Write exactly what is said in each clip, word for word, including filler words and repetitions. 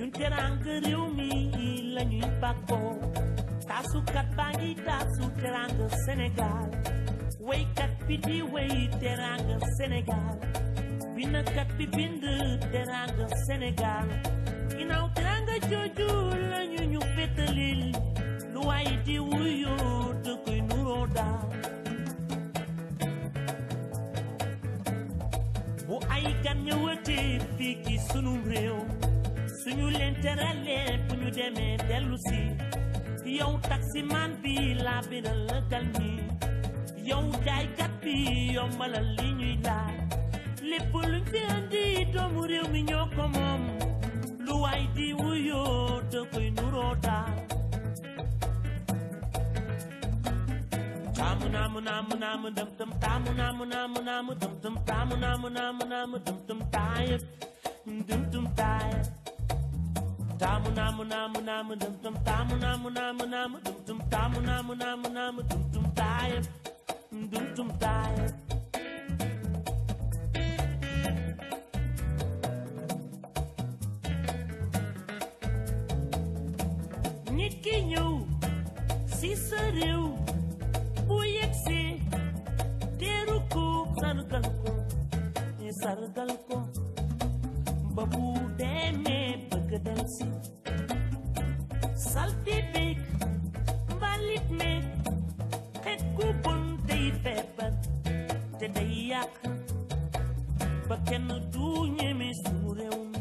ñun teranga réew mi lañuy bàkkoo taasukat baa ngi taasu teranga Sénégal waykat bi di way teranga Sénégal binakat bi bind teranga Sénégal ginnaaw teranga jooju lañu ñu fétalil lu waay di wuyoo da koy nuroo daal bu ay gan ñëwatee fii ci sunu réew suñu leen teralee bu ñu demee dellu si yow taximan bi laa biral la gal ñi yow jaaykat bi yombalal li ñuy laaj lépp luñ fi andi doomu réew mi ñoo ko moom lu waay di wuyoo da koy nuroo daal taamu naamu naamu naamu dam tam taamu naamu naamu naamu dam tam taamu naamu naamu naamu dam tam taayab dam tam taayab taamu naamu naamu naamu dam tam taamu naamu naamu naamu dam tam taamu naamu naamu naamu dam tam taayab dam tam taayab nit ki ñëw si sa réew bu yegsi teeru ko sargal ko ñu sargal ko ba bu demee bëgg del si salti beeg mbalit meeg xet ku bon day feebar te day yàq ba kenn du ñeme sunu réew mi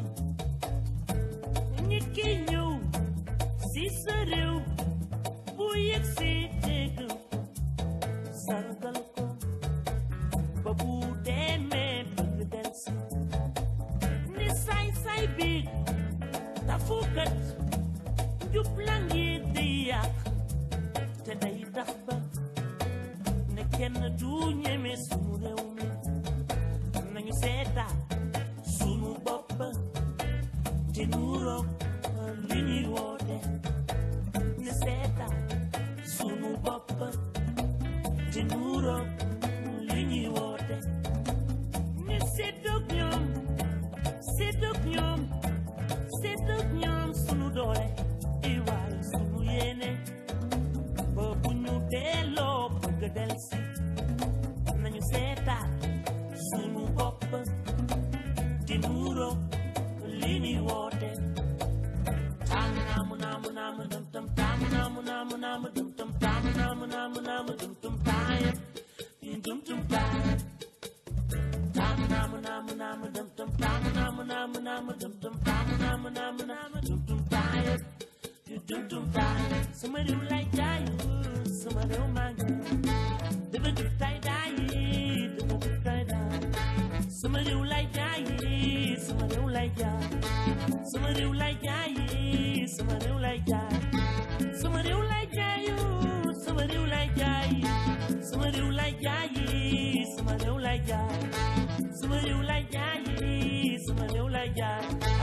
nit ki ñëw si sa réew bu yegsi teeru sargal ko ba bu demee bëgg del si ni say say bi tafukat jublan yi day yàq te day tax ba ne kenn du ñeme sunu réew mi nañu seetaat sunu bopp te nuroog li ñuy woote ne seetaat sunu bopp te nuroog li ñuy woote ne seetoog ñoom seetoog ñoom seetoog ñoom sunu doole i waaye sunu yéene ba bu ñu delloo bëgg del si nañu seetaat sunu bopp te nuroog li ñuy woote taamu naamu naamu naamu dam tam taamu naamu naamu naamu dam tam taamu naamu naamu naamu dam tam taayam dam tam taayam taamu naamu naamu naamu dam tam taamu naamu naamu naamu dam tam taamu naamu naamu naamu dam tam taayam dam tam taayam sama réew lay jaay sama réew maa ngi dafa def tay daay dafa def tay daay sama réew lay jaay sama réew lay jaay sama réew lay jaay sama réew lay jaay sama réew lay jaay sama réew lay jaay sama réew lay jaay sama réew lay jaay sama réew lay jaay sama réew lay jaay